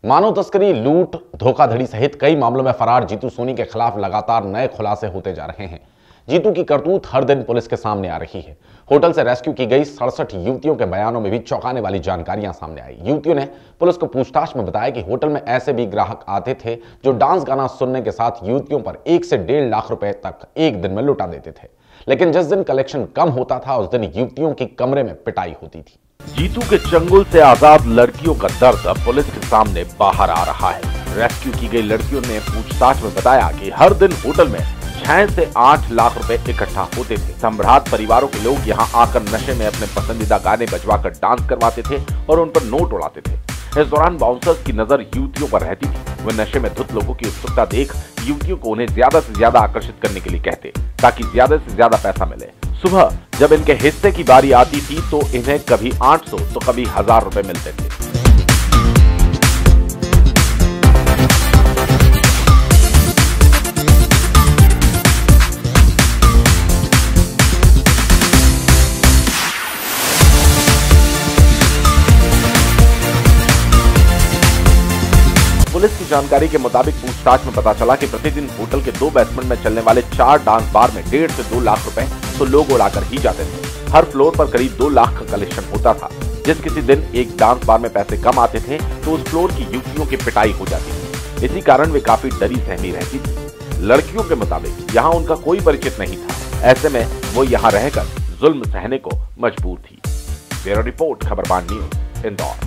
मानव तस्करी, लूट, धोखाधड़ी सहित कई मामलों में फरार जीतू सोनी के खिलाफ लगातार नए खुलासे होते जा रहे हैं। जीतू की करतूत हर दिन पुलिस के सामने आ रही है। होटल से रेस्क्यू की गई 67 युवतियों के बयानों में भी चौंकाने वाली जानकारियां सामने आई। युवतियों ने पुलिस को पूछताछ में बताया कि होटल में ऐसे भी ग्राहक आते थे जो डांस गाना सुनने के साथ युवतियों पर 1 से 1.5 लाख रुपए तक एक दिन में लुटा देते थे। लेकिन जिस दिन कलेक्शन कम होता था उस दिन युवतियों की कमरे में पिटाई होती थी। जीतू के चंगुल से आजाद लड़कियों का दर्द अब पुलिस के सामने बाहर आ रहा है। रेस्क्यू की गई लड़कियों ने पूछताछ में बताया कि हर दिन होटल में 6 से 8 लाख रुपए इकट्ठा होते थे। सम्राट परिवारों के लोग यहां आकर नशे में अपने पसंदीदा गाने बजवाकर डांस करवाते थे और उन पर नोट उड़ाते थे। इस दौरान बाउंसर्स की नजर युवतियों पर रहती थी। वे नशे में धुत लोगों की उत्सुकता देख युवतियों को उन्हें ज्यादा से ज्यादा आकर्षित करने के लिए कहते ताकि ज्यादा से ज्यादा पैसा मिले। सुबह जब इनके हिस्से की बारी आती थी तो इन्हें कभी 800 तो कभी 1000 रुपए मिलते थे। पुलिस की जानकारी के मुताबिक पूछताछ में पता चला कि प्रतिदिन होटल के 2 बेसमेंट में चलने वाले 4 डांस बार में 1.5 से 2 लाख रुपए तो लोग उड़ाकर ही जाते थे। हर फ्लोर पर करीब 2 लाख का कलेक्शन होता था। जिस किसी दिन एक डांस बार में पैसे कम आते थे तो उस फ्लोर की युवतियों की पिटाई हो जाती थी। इसी कारण वे काफी डरी सहमी रहती थी। लड़कियों के मुताबिक यहाँ उनका कोई परिचित नहीं था। ऐसे में वो यहाँ रहकर जुल्म सहने को मजबूर थी। Bureau report, Khabarbaan news, Indore.